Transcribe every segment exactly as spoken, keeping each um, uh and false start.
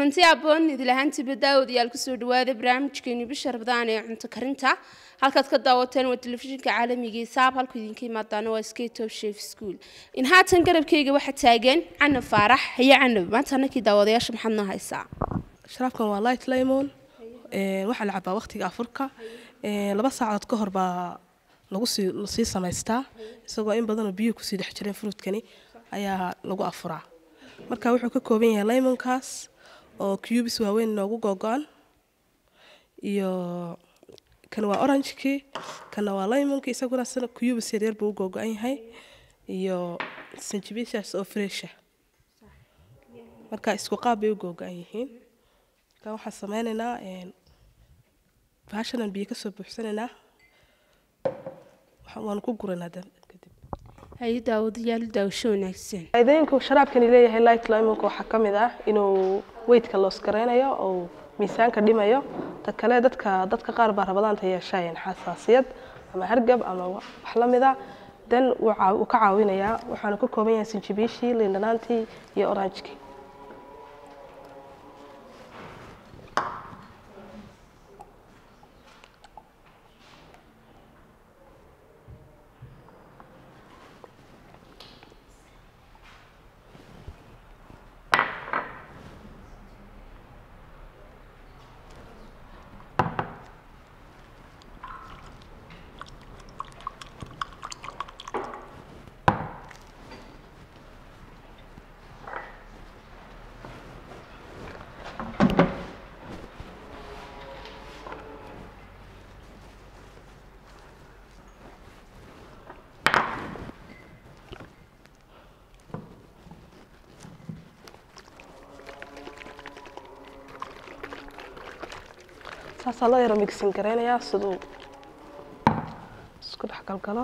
kulanti aboon idil ahaantii badaawad yaal ku soo dhawaada barnaamijkeeni bisha Ramadaan ee cunto karinta halkaad ka daawateen waa telefishinka caalamiga ee saab halku idinka imaadana waa Sky Top Chef School in haatan garabkayga waxa taagan Cana Faarax haya Cana maanta anakii daawadayaasha maxaad noo haysaa sharaabkan waa light lemon ee waxa la cabaa waqtiga afurka ee laba saacadood ka hor baa lagu sii samaystaa isagoo in badan oo biyo ku sii dhex jireen fruitkani ayaa lagu afuraa marka wuxuu ka kooban yahay lemonkaas oo cubes waaweyn noogu go'go'an iyo kan waa orange-ki kana waa lemon-ki isaguna sida cubes yar yar buu go'go'an yahay iyo sinjibiishaas oo fresh ah marka isku qaab bay u go'go'an yihiin ka waxa sameynaynaa een baashan biyo ka soo buuxsanaynaa waxaan ku guranaa kadib hay daawadayaal daawasho wanaagsan idinku sharaabkan leeyahay light lemon-ka waxa kamid ah inuu weight-ka loos gareynayo oo miisaanka dhimayo ta kale dadka dadka qaar baa rabadaan yeeshaan xasaasiyad ama hargab ama wax la mid ah dan uu ka caawinayaa waxaana ka kooban yahay sinjibiishi liin dhanaantii iyo orange-ki saas loo yaro mixing gareynayaa sidoo isku dhex galgalo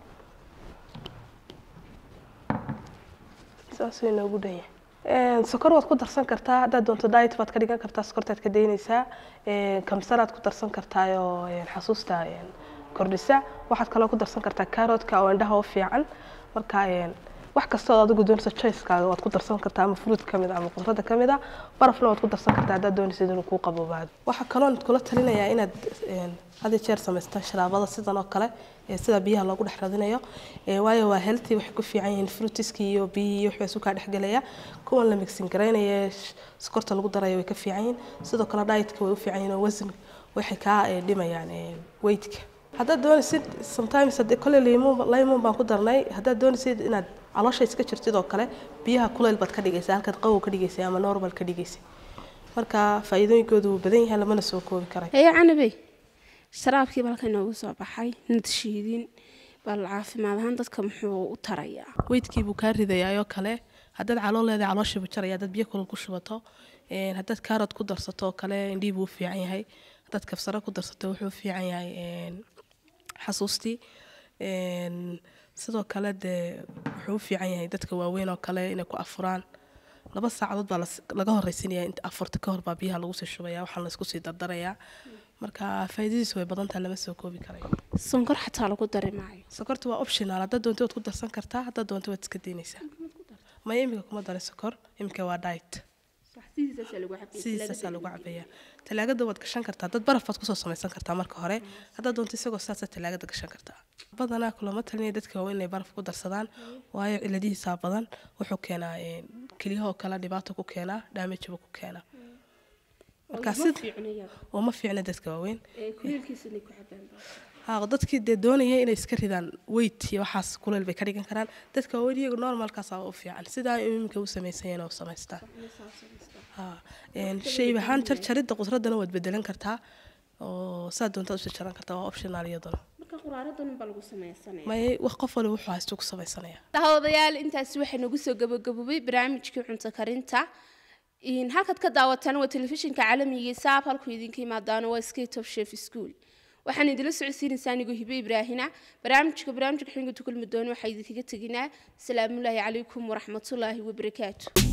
saas way noogu dhayaa een sokor waad ku darsan kartaa hadaad doonto diet waad ka dhigan kartaa sokortaad ka deynaysaa een kamsaraad ku darsan kartaa oo een xasuusta een kordhisa waxaad kale ku darsan kartaa carrot-ka oo indhaha u fiican marka een wax kasta oo aad ugu doonayso choice-kaaga waad ku darsan kartaa ama fruit kamid ama qudrada kamid ah barafna waad ku darsan kartaa hadaad doonayso inuu ku qaboobaado waxa kale oo kula talinayaa inaad hada jeer samaysto sharaabada sidan oo kale ee sida biyaha loogu dhex radinayo ee waayo waa healthy wax ku fiican yihiin fruitiski iyo biyo iyo wax ka dhex galaya kuwan la mixing gareynayo sokorta lagu darayo way ka fiican yihiin sidoo kale diet-ka way u fiican yihiin wasan waxay ka dhimayaan weight-ka hadaad doonayso sometimes hada kale lemon lemon baan ku darnay hadaad doonayso inaad caloosha iska jirtid oo kale biyaha kuleyl baad ka dhigaysaa halka qabow ka dhigaysaa ama normal ka dhigaysaa marka faa'iidooyinkoodu badan yahay lama soo koobi karay hey Canabe sharaabkii balka inoogu soo baxay natiijadin bal caafimaad ahaan dadka muxuu u tarayaa weight-kii buu ka ridayaa oo kale hadaad calool leedahay caloosha buu jaraya dad biyo kulul ku shubato een hadaad carrot ku darsato kale indhii buu fiican yahay hadaad kabsaro ku darsato wuxuu fiican yahay een xasuustii een sidoo kale de wuxuu fiican yahay dadka waaweyn oo kale inay ku afuraan laba saacadood baa laga horeysiinayaa inta afurta ka hor baa biyaha lagu sii shubaya waxa la isku sii dardarayaa marka faa'iidadiisu way badan tahay lama soo koobi karay sonkor xataa lagu dari maayo sokortu waa optional hadaad doonto waad ku darsan kartaa hadaad doonto waad iska deynaysaa ma imika kuma daray sokor imika waa diet sidiisaas lagu cabayaa talaagada waad gashan kartaa dad baraf baad kusoo samaysan kartaa marka hore hadaad doonto isagoo saas talaagada gashan kartaa badanaa kulama talinaya dadka waa inay baraf ku darsadaan waayo ciladihiisa badan wuxuu keenaa kaliyaha oo kala dhibaato ku keenaa damage ku keenaa marka sid oo ma fiicna dadka waaweyn ee kuleelkiisa inay ku cabaan haa dadkii de doonaya inay iska ridaan weight iyo waxaas kuleel bay ka dhigan karaan dadka waaweyn iyagu normalkaas oo fiican sida imika u sameeyeen oo sameystaa haa een shay bahan jarjarida qudradana waad bedelan kartaa oo saad doonto u jaran kartaa waa optional iyadana marka quraaradan baa lagu sameeysanaya may wax qof walba wuxuu haysto ku sameeysanaya daawadayaal intaas waxa nagu soo gabagabay barnaamijkii cunto karinta in halkaad ka daawataan waa telefishinka caalamiga saab halku idinka imaadaan waa Sky Top Chef School waxaan idin la socodsiinaysaa anigu Hibe Ibraahina barnaamijka barnaamijka xinga tukul mudoon waxa idinkaga taginaa salaamu alaykum wa rahmatullaahi wa barakaatuh